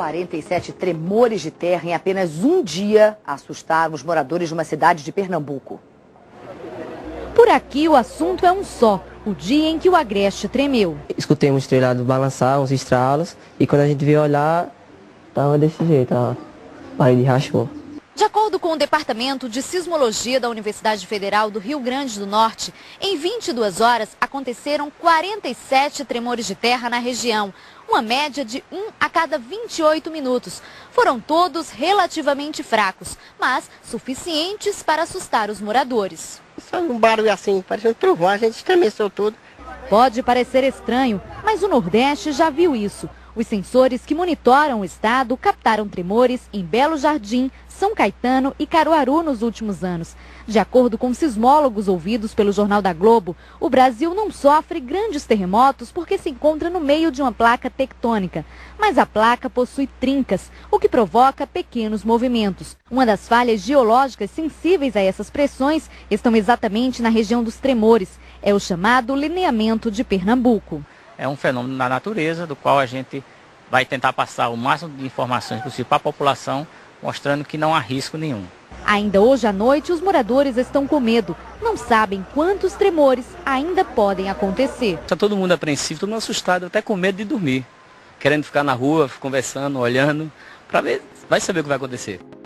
47 tremores de terra em apenas um dia assustaram os moradores de uma cidade de Pernambuco. Por aqui o assunto é um só, o dia em que o Agreste tremeu. Escutei um estrelado balançar, uns estralos, e quando a gente veio olhar, estava desse jeito, a parede rachou. De acordo com o Departamento de Sismologia da Universidade Federal do Rio Grande do Norte, em 22 horas aconteceram 47 tremores de terra na região, uma média de 1 a cada 28 minutos. Foram todos relativamente fracos, mas suficientes para assustar os moradores. Só um barulho assim, parecendo trovão, a gente estremeceu tudo. Pode parecer estranho, mas o Nordeste já viu isso. Os sensores que monitoram o estado captaram tremores em Belo Jardim, São Caetano e Caruaru nos últimos anos. De acordo com sismólogos ouvidos pelo Jornal da Globo, o Brasil não sofre grandes terremotos porque se encontra no meio de uma placa tectônica. Mas a placa possui trincas, o que provoca pequenos movimentos. Uma das falhas geológicas sensíveis a essas pressões estão exatamente na região dos tremores. É o chamado lineamento de Pernambuco. É um fenômeno da natureza, do qual a gente vai tentar passar o máximo de informações possível para a população, mostrando que não há risco nenhum. Ainda hoje à noite, os moradores estão com medo. Não sabem quantos tremores ainda podem acontecer. Está todo mundo apreensivo, todo mundo assustado, até com medo de dormir. Querendo ficar na rua, conversando, olhando, para ver, vai saber o que vai acontecer.